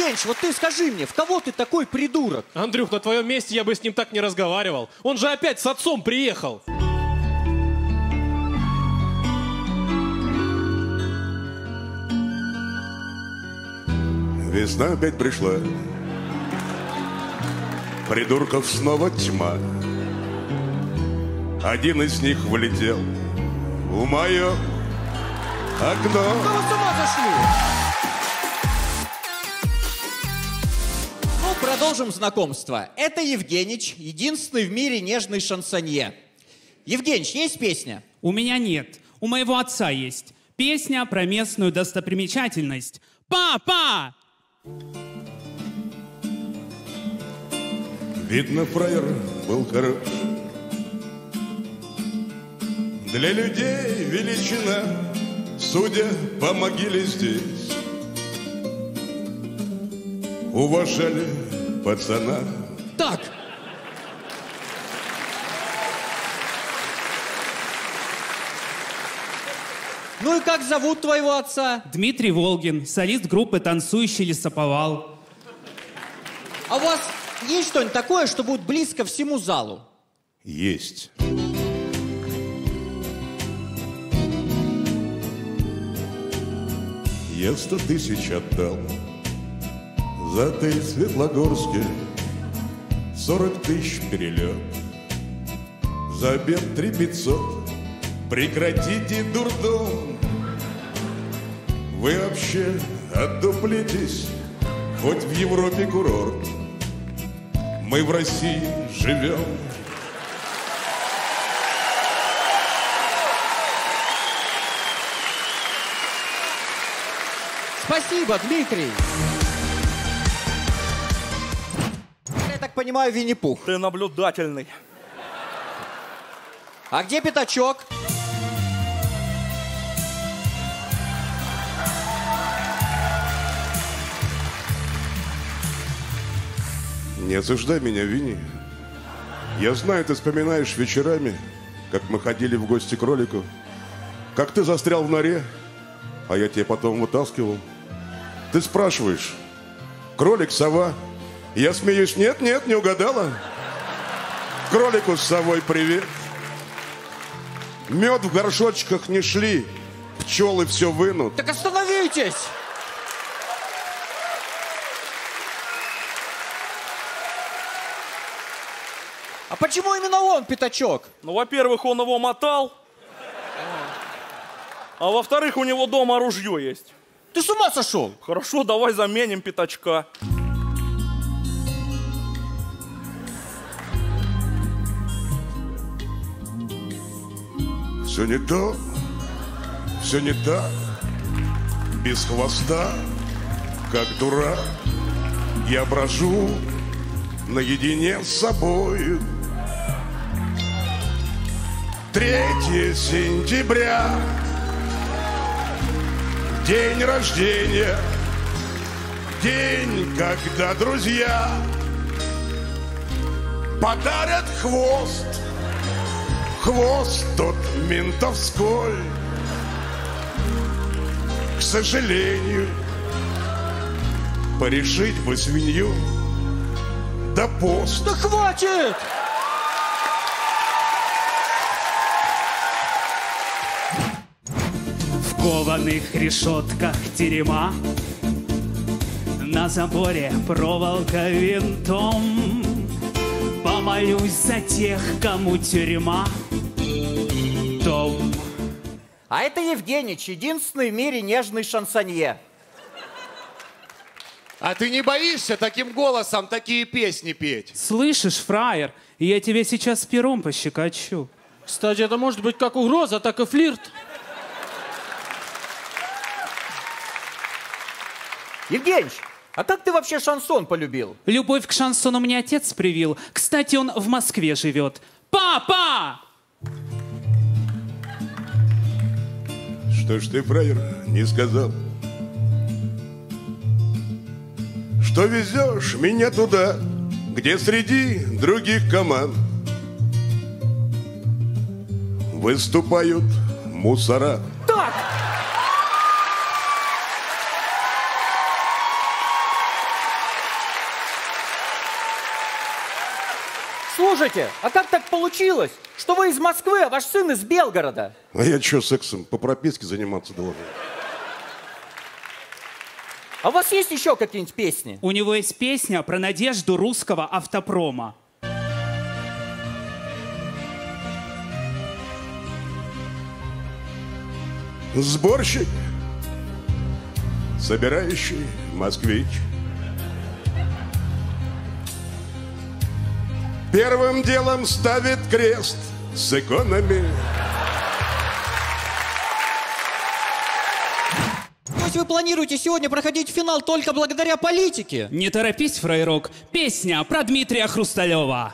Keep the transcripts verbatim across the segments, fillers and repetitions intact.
Евгеньевич, вот ты скажи мне, в кого ты такой придурок? Андрюх, на твоем месте я бы с ним так не разговаривал. Он же опять с отцом приехал. Весна опять пришла. Придурков снова тьма. Один из них влетел в мое окно. Да вы с ума зашли! Ну, продолжим знакомство. Это Евгеньевич, единственный в мире нежный шансонье. Евгеньевич, есть песня? У меня нет. У моего отца есть. Песня про местную достопримечательность. Папа! Видно, фраер был хорош. Для людей величина, судя по могиле здесь. Уважали пацана. Так. Ну и как зовут твоего отца? Дмитрий Волгин, солист группы «Танцующий лесоповал». А у вас есть что-нибудь такое, что будет близко всему залу? Есть. Я сто тысяч отдал за отель Светлогорске, сорок тысяч перелет, за обед три пятьсот. Прекратите дурдом. Вы вообще отдуплитесь, хоть в Европе курорт. Мы в России живем. Спасибо, Дмитрий. Я так понимаю, Винни-Пух. Ты наблюдательный. А где Пятачок? Не осуждай меня, Винни. Я знаю, ты вспоминаешь вечерами, как мы ходили в гости к кролику, как ты застрял в норе, а я тебя потом вытаскивал. Ты спрашиваешь, кролик, сова? Я смеюсь, нет, нет, не угадала. Кролику с совой привет. Мед в горшочках не шли, пчелы все вынут. Так остановитесь! А почему именно он, Пятачок? Ну, во-первых, он его мотал. А во-вторых, у него дома ружье есть. Ты с ума сошел? Хорошо, давай заменим Пятачка. Все не то, все не так, без хвоста, как дурак. Я брожу наедине с собою. Третье сентября, день рождения, день, когда друзья подарят хвост, хвост тот ментовской. К сожалению, порешить бы свинью, да пост. Да хватит! В кованых решетках терема, на заборе проволока винтом. Помолюсь за тех, кому тюрьма дом. А это Евгеньевич, единственный в мире нежный шансонье. А ты не боишься таким голосом такие песни петь? Слышишь, фраер, я тебя сейчас пером пощекочу. Кстати, это может быть как угроза, так и флирт. Евгеньевич, а как ты вообще шансон полюбил? Любовь к шансону мне отец привил. Кстати, он в Москве живет. Папа! Что ж ты, фраер, не сказал, что везешь меня туда, где среди других команд выступают мусора. Так! Слушайте, а как так получилось, что вы из Москвы, а ваш сын из Белгорода? А я что, сексом по прописке заниматься должен? А у вас есть еще какие-нибудь песни? У него есть песня про надежду русского автопрома. Сборщик, собирающий москвич. Первым делом ставит крест с иконами. То есть вы планируете сегодня проходить финал только благодаря политике? Не торопись, фрейрок. Песня про Дмитрия Хрусталева.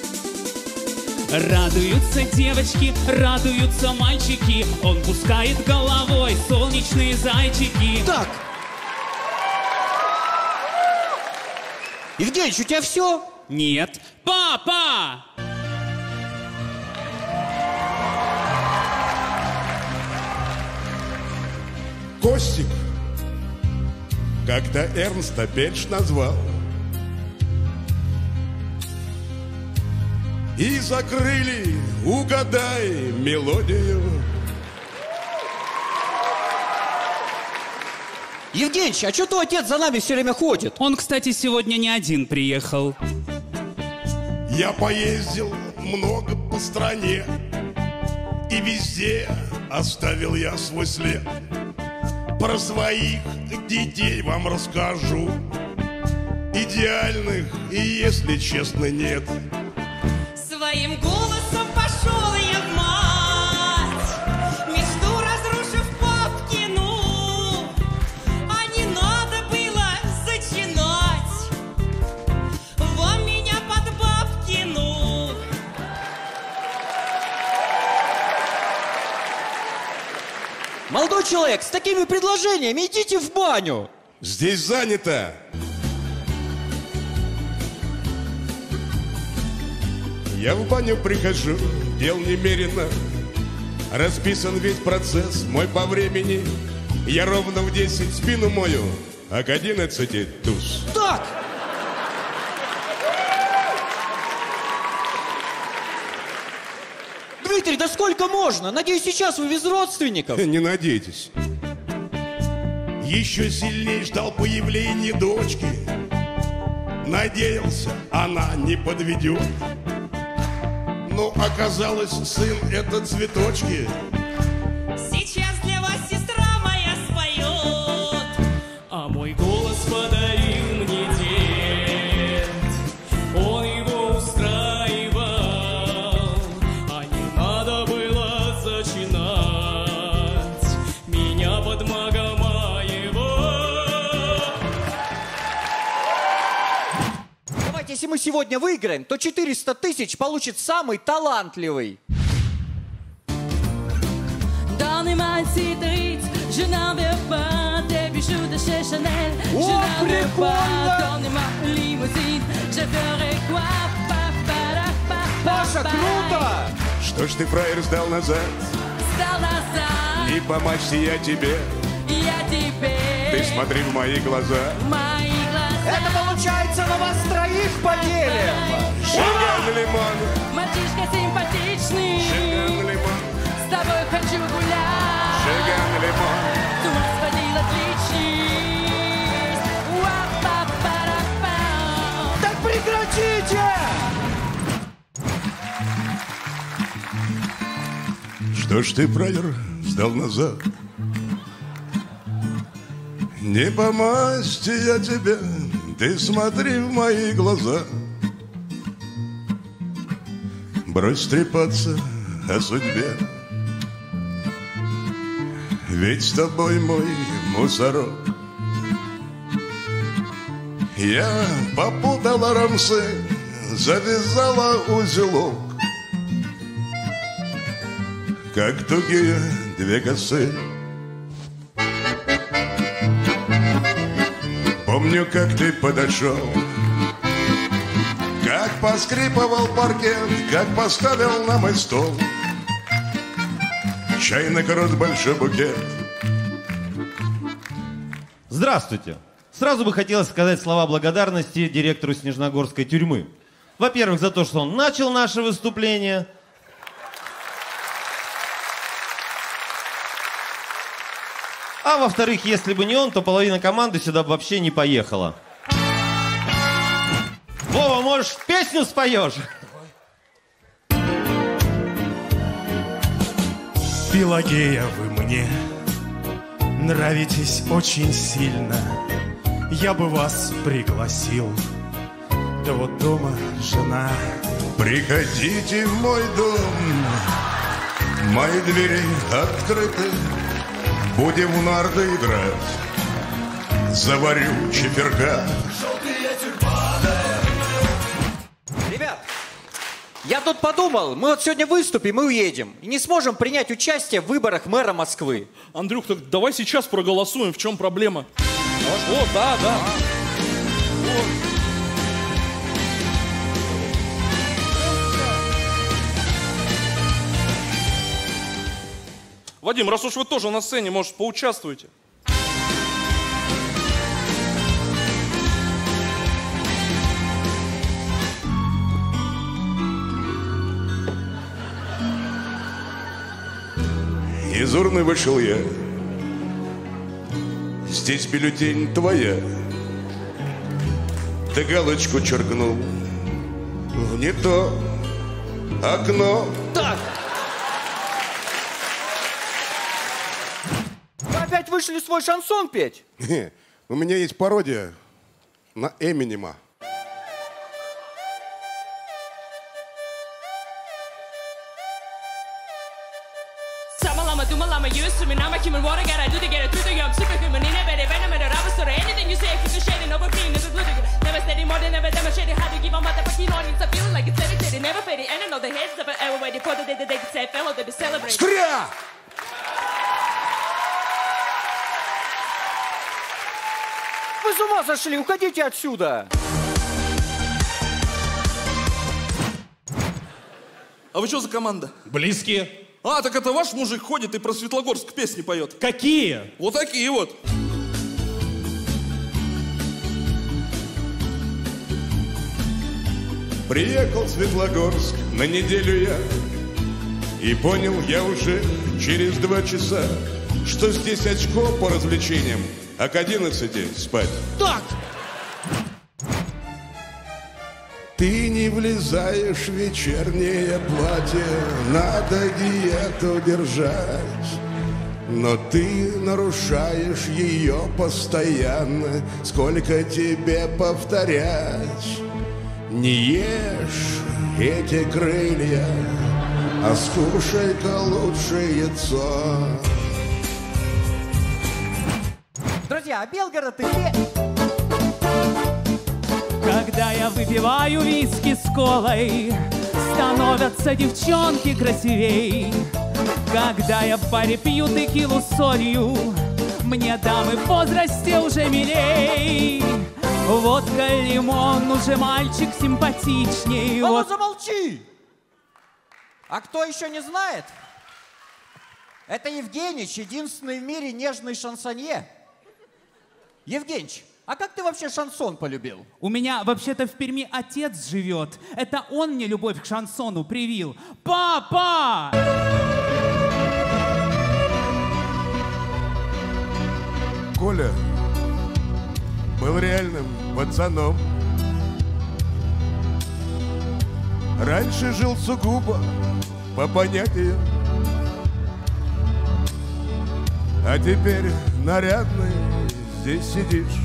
Радуются девочки, радуются мальчики. Он пускает головой солнечные зайчики. Так. Евгеньевич, у тебя все? Нет. Папа! Костик, когда Эрнста Пельш назвал, и закрыли, угадай мелодию. Евгеньевич, а что твой отец за нами все время ходит? Он, кстати, сегодня не один приехал. Я поездил много по стране, и везде оставил я свой след. Про своих детей вам расскажу. Идеальных, и если честно, нет. Своим голосом пошел я в мать, мечту разрушив Папкину, а не надо было зачинать во меня под Бабкину. Молодой человек, с такими предложениями идите в баню. Здесь занято. Я в баню прихожу, дел немерено. Расписан весь процесс мой по времени. Я ровно в десять спину мою, а к одиннадцати туз. Так! Дмитрий, да сколько можно? Надеюсь, сейчас вы без родственников. Не надейтесь. Еще сильнее ждал появления дочки. Надеялся, она не подведет. Но оказалось, сын — это цветочки. Сейчас для вас сестра моя споет, а мой голос подарил мне дед. Он его устраивал, а не надо было зачинать меня под Магомаева. Давайте, если мы сегодня выиграем, то четыреста тысяч получит самый талантливый. О, прикольно! Паша, круто! Что ж ты, фраер, сдал назад? сдал назад. Не по мачте я тебе. Я тебе. Ты смотри в мои глаза. Мои глаза. Это получается на вас троих поделим. Шаган лимон. Мальчишка симпатичный. Шаган лимон. С тобой хочу гулять. Шаган лимон. С ума сходил отличный. Уа-па-па-ра-пау. Так прекратите! Что ж ты, фраер, сдал назад? Не по масти я тебе, ты смотри в мои глаза. Брось трепаться о судьбе, ведь с тобой мой мусорок. Я попутала рамсы, завязала узелок, как тугие две косы. Помню, как ты подошел, как поскрипывал паркет, как поставил на мой стол чайный крот, большой букет. Здравствуйте. Сразу бы хотелось сказать слова благодарности директору Снежногорской тюрьмы. Во-первых, за то, что он начал наше выступление. А во-вторых, если бы не он, то половина команды сюда бы вообще не поехала. Вова, может, песню споешь? Пелагея, вы мне нравитесь очень сильно. Я бы вас пригласил. Да вот дома жена. Приходите в мой дом, мои двери открыты. Будем в нарды играть, заварю чефирка. Ребят, я тут подумал, мы вот сегодня выступим и уедем. И не сможем принять участие в выборах мэра Москвы. Андрюх, так давай сейчас проголосуем, в чем проблема? О, да, да. Вадим, раз уж вы тоже на сцене, может, поучаствуйте? Из урны вышел я. Здесь бюллетень твоя. Ты галочку черкнул в не то окно. Так! Вы опять вышли свой шансон петь? У меня есть пародия на Эминема. Dumalama used to me, now my human water got I do to get it through the young superhuman in a better venom and a rubber store. Anything you say, if you shade it, no green is a good. Never steady more than never demonstrated how to give a motherfucking audience a feeling like it's dedicated, never faded. And I know the heads of an ever waited for the day that they could say fellow, they be celebrating. Скря! Вы с ума сошли, уходите отсюда! А вы что за команда? Близкие. А, так это ваш мужик ходит и про Светлогорск песни поет. Какие? Вот такие вот. Приехал в Светлогорск на неделю я, и понял я уже через два часа, что здесь очко по развлечениям, а к одиннадцати спать. Так! Ты не влезаешь в вечернее платье, надо диету держать. Но ты нарушаешь ее постоянно, сколько тебе повторять. Не ешь эти крылья, а скушай-ка лучше яйцо. Друзья, а Белгород и... Когда я выпиваю виски с колой, становятся девчонки красивей. Когда я в баре пью текилу с солью, мне дамы в возрасте уже милей. Водка, лимон, уже мальчик симпатичней. А вот... ну замолчи! А кто еще не знает? Это Евгенич, единственный в мире нежный шансонье. Евгенич, а как ты вообще шансон полюбил? У меня вообще-то в Перми отец живет. Это он мне любовь к шансону привил. Папа! Коля был реальным пацаном. Раньше жил сугубо по понятиям, а теперь нарядный здесь сидишь.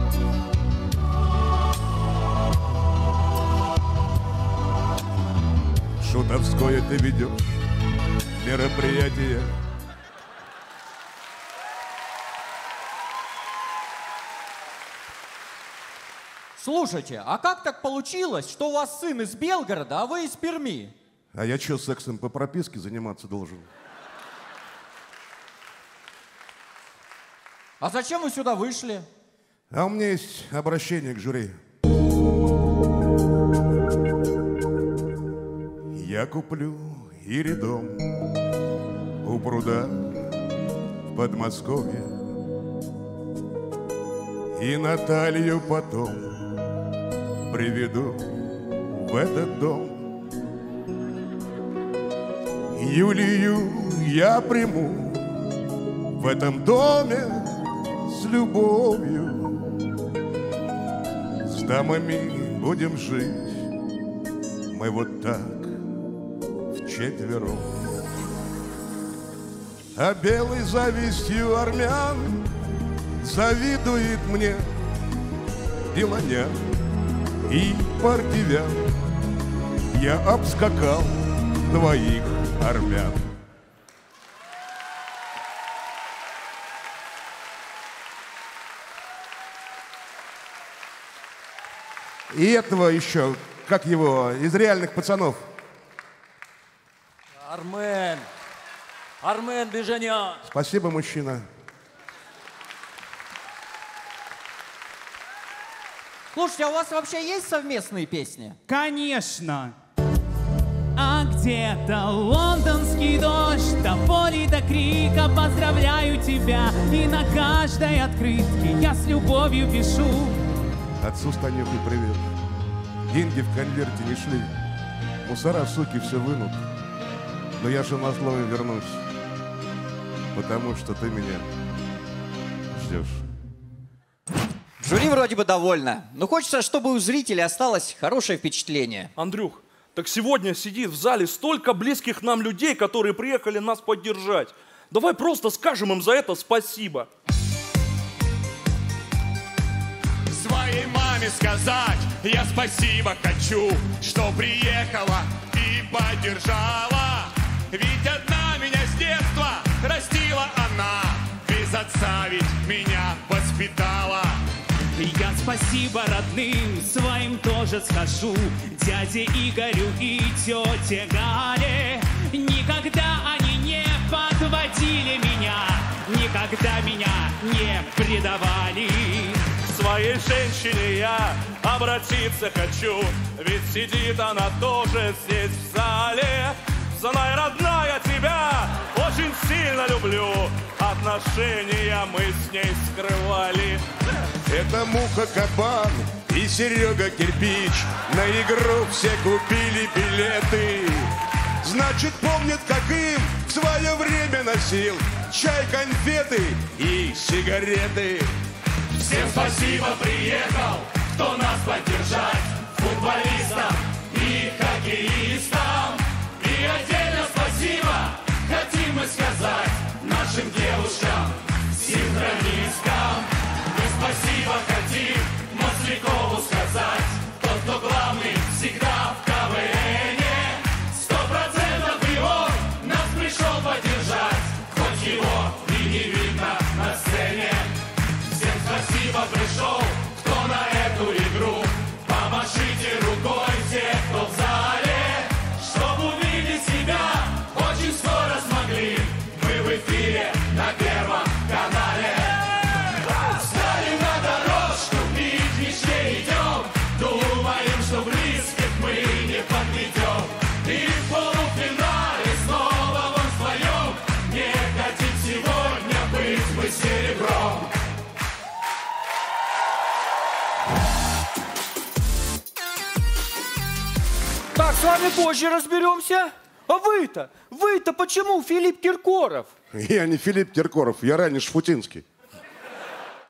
Шутовское ты ведешь мероприятие. Слушайте, а как так получилось, что у вас сын из Белгорода, а вы из Перми? А я что, сексом по прописке заниматься должен? А зачем вы сюда вышли? А у меня есть обращение к жюри. Я куплю Ире дом у пруда в Подмосковье, и Наталью потом приведу в этот дом. Юлию я приму в этом доме с любовью. С дамами будем жить мы вот так вчетвером. А белой завистью армян завидует мне Белоня и партивян. Я обскакал двоих армян. И этого еще, как его, из реальных пацанов. Армен. Армен Бежанян. Спасибо, мужчина. Слушайте, а у вас вообще есть совместные песни? Конечно. А где-то лондонский дождь, до боли, до крика поздравляю тебя. И на каждой открытке я с любовью пишу. Отцу с Танюхой привет. Деньги в конверте не шли. Мусора, суки, все вынут. Но я же назло им вернусь. Потому что ты меня ждешь. Жюри вроде бы довольно, но хочется, чтобы у зрителей осталось хорошее впечатление. Андрюх, так сегодня сидит в зале столько близких нам людей, которые приехали нас поддержать. Давай просто скажем им за это спасибо. Своей маме сказать я спасибо хочу, что приехала и поддержала. Ведь одна меня с детства растила она, без отца ведь меня воспитала. Я спасибо родным своим тоже скажу, дяде Игорю и тете Гале. Никогда они не подводили меня, никогда меня не предавали. К своей женщине я обратиться хочу, ведь сидит она тоже здесь в зале. Знай, родная, тебя очень сильно люблю, отношения мы с ней скрывали. Это Муха Кабан и Серега Кирпич, на игру все купили билеты. Значит, помнят, как им в свое время носил чай, конфеты и сигареты. Всем спасибо, приехал, кто нас поддержать, футболистам и хоккеистам. И отдельно спасибо хотим мы сказать нашим девушкам, синхронисткам. Мы спасибо хотим Маслякову сказать, тот, кто главный всегда в КВНе. Сто процентов его нас пришел поддержать, хоть его и не видно на сцене. Всем спасибо пришел, кто на эту игру. Помашите рукой те, кто в зале, чтобы увидеть себя очень скоро смогли. Мы в эфире на Первом канале. Встали на дорожку и к мечте идем. Думаем, что близких мы не подведем. И в полуфинале снова вам вдвоем. Не хотим сегодня быть мы серебром. Так, с вами позже разберемся. А вы-то, вы-то почему Филипп Киркоров? Я не Филипп Киркоров, я ранее Шфутинский.